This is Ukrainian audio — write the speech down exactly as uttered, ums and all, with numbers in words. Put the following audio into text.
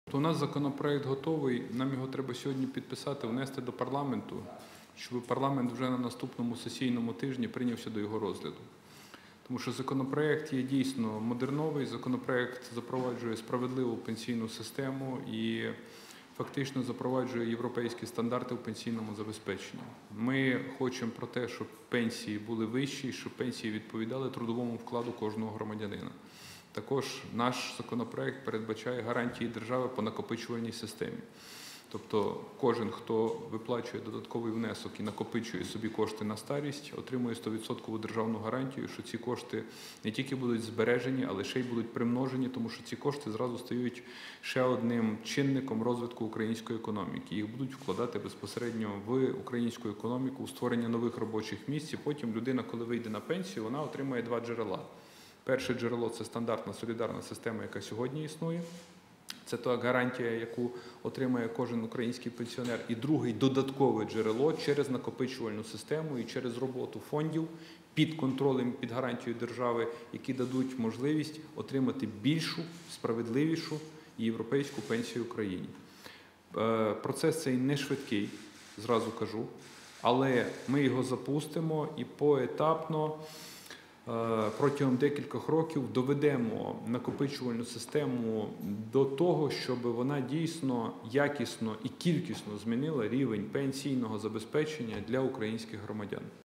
То у нас законопроект готовий, нам його треба сьогодні підписати, внести до парламенту, щоб парламент вже на наступному сесійному тижні прийнявся до його розгляду. Тому що законопроект є дійсно модерновий, законопроект запроваджує справедливу пенсійну систему і фактично запроваджує європейські стандарти в пенсійному забезпеченні. Ми хочемо про те, щоб пенсії були вищі, щоб пенсії відповідали трудовому вкладу кожного громадянина. Також наш законопроект передбачає гарантії держави по накопичувальній системі. Тобто кожен, хто виплачує додатковий внесок і накопичує собі кошти на старість, отримує сто відсотків державну гарантію, що ці кошти не тільки будуть збережені, але ще й будуть примножені, тому що ці кошти зразу стають ще одним чинником розвитку української економіки. Їх будуть вкладати безпосередньо в українську економіку, у створення нових робочих місць, і потім людина, коли вийде на пенсію, вона отримає два джерела. Перше джерело – це стандартна солідарна система, яка сьогодні існує. Це та гарантія, яку отримає кожен український пенсіонер. І друге – додаткове джерело через накопичувальну систему і через роботу фондів під контролем, під гарантією держави, які дадуть можливість отримати більшу, справедливішу і європейську пенсію Україні. Процес цей не швидкий, зразу кажу, але ми його запустимо і поетапно протягом декількох років доведемо накопичувальну систему до того, щоб вона дійсно якісно і кількісно змінила рівень пенсійного забезпечення для українських громадян.